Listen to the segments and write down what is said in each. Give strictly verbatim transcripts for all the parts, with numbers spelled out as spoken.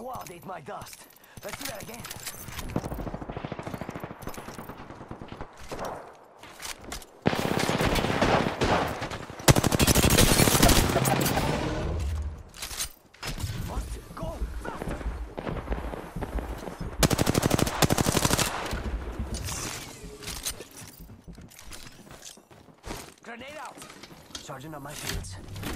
squad ate my dust. Let's do that again. Must go faster. Grenade out. Charging up my shields.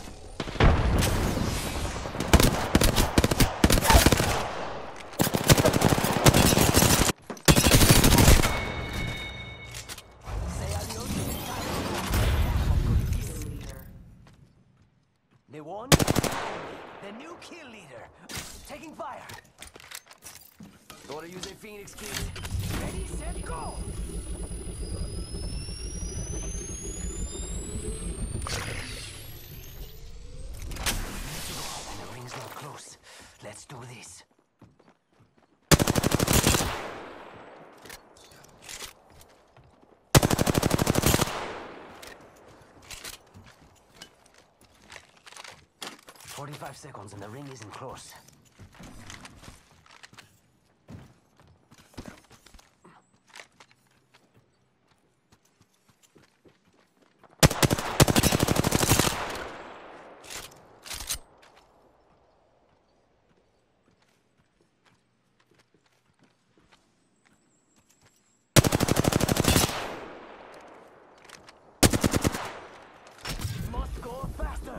They won? The new kill leader. Taking fire. Gotta use a Phoenix kit. Ready, set, go! Need to go, and the ring's not close. Let's do this. Forty-five seconds and the ring isn't close. Must go faster.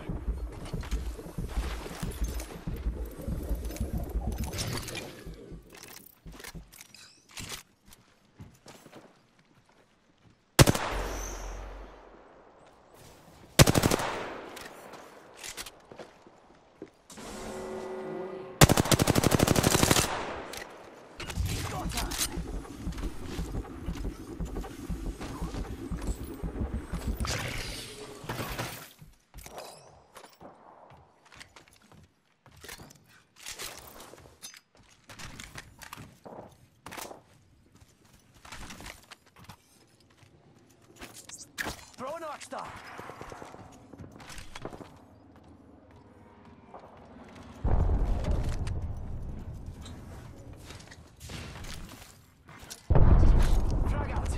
Throw an arc star. Frag out.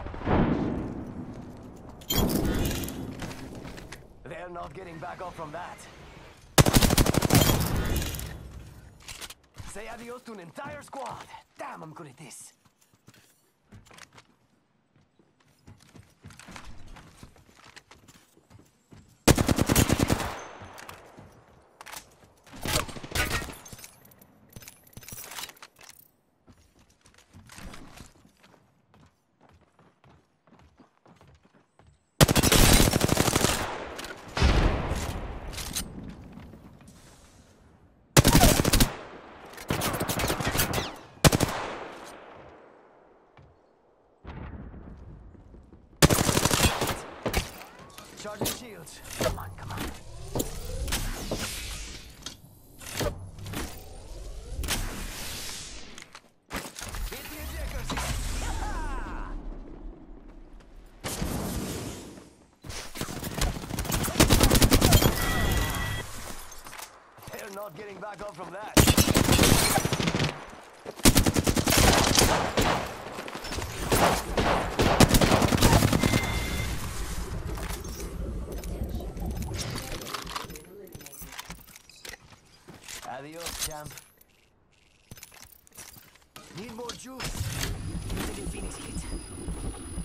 They're not getting back up from that. Say adios to an entire squad. Damn, I'm good at this. Charging shields. Come on, come on. Hit the ejector seat. Yeah! They're not getting back up from that. Adios, champ. Need more juice. Using a Phoenix kit.